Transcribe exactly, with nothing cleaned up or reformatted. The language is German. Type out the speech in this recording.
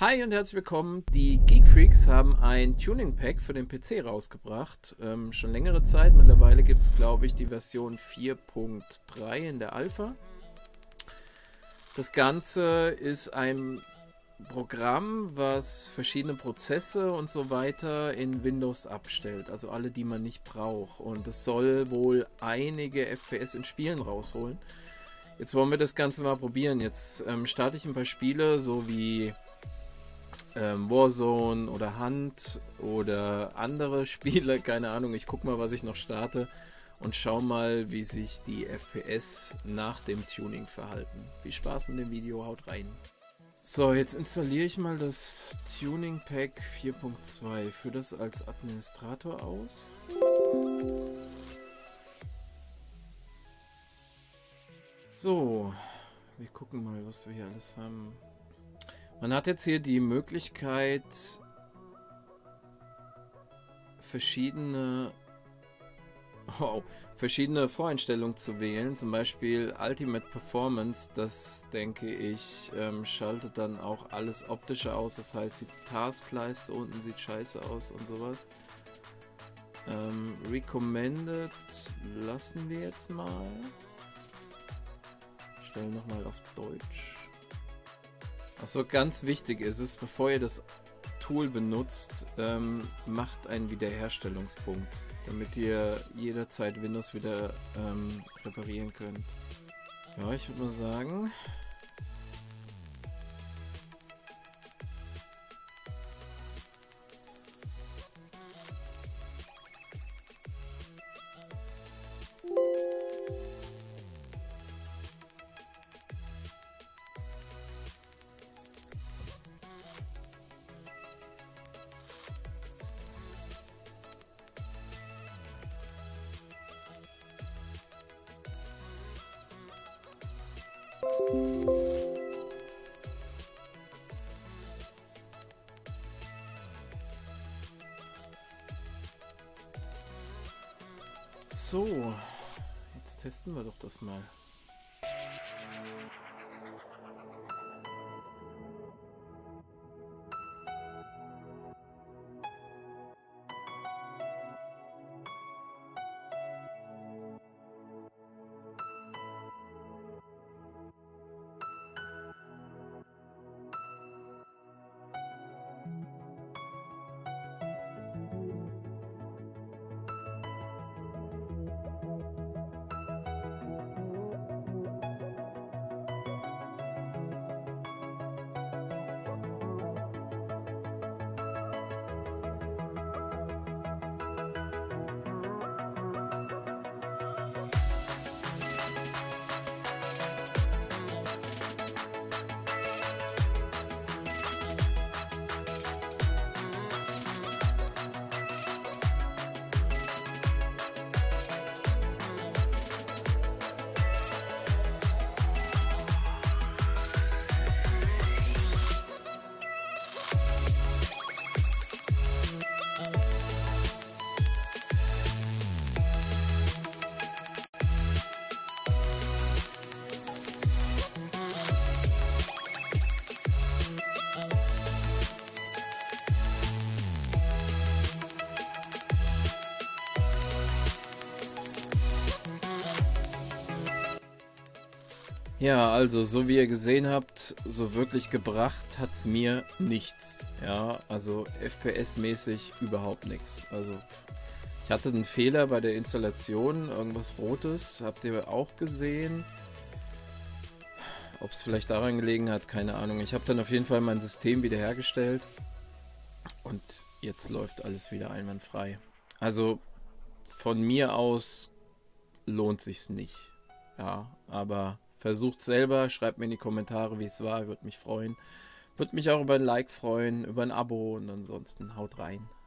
Hi und herzlich willkommen. Die Geek Freaks haben ein Tuning Pack für den P C rausgebracht. Ähm, schon längere Zeit. Mittlerweile gibt es, glaube ich, die Version vier Punkt drei in der Alpha. Das Ganze ist ein Programm, was verschiedene Prozesse und so weiter in Windows abstellt. Also alle, die man nicht braucht. Und es soll wohl einige F P S in Spielen rausholen. Jetzt wollen wir das Ganze mal probieren. Jetzt ähm, starte ich ein paar Spiele, so wie ähm, Warzone oder Hunt oder andere Spiele. Keine Ahnung, ich gucke mal, was ich noch starte und schau mal, wie sich die F P S nach dem Tuning verhalten. Viel Spaß mit dem Video, haut rein. So, jetzt installiere ich mal das Tuning Pack vier Punkt zwei. Führe das als Administrator aus. So, wir gucken mal, was wir hier alles haben. Man hat jetzt hier die Möglichkeit, verschiedene, oh, verschiedene Voreinstellungen zu wählen. Zum Beispiel Ultimate Performance, das denke ich, ähm, schaltet dann auch alles Optische aus. Das heißt, die Taskleiste unten sieht scheiße aus und sowas. Ähm, recommended lassen wir jetzt mal. Stellen nochmal auf Deutsch. Achso, ganz wichtig ist es, bevor ihr das Tool benutzt, ähm, macht einen Wiederherstellungspunkt, damit ihr jederzeit Windows wieder ähm, reparieren könnt. Ja, ich würde mal sagen, so, jetzt testen wir doch das mal. Ja, also so wie ihr gesehen habt, so wirklich gebracht hat es mir nichts. Ja, also F P S-mäßig überhaupt nichts. Also ich hatte einen Fehler bei der Installation, irgendwas Rotes, habt ihr auch gesehen. Ob es vielleicht daran gelegen hat, keine Ahnung. Ich habe dann auf jeden Fall mein System wiederhergestellt und jetzt läuft alles wieder einwandfrei. Also von mir aus lohnt sich's nicht. Ja, aber versucht selber, schreibt mir in die Kommentare, wie es war, würde mich freuen. Würde mich auch über ein Like freuen, über ein Abo und ansonsten haut rein.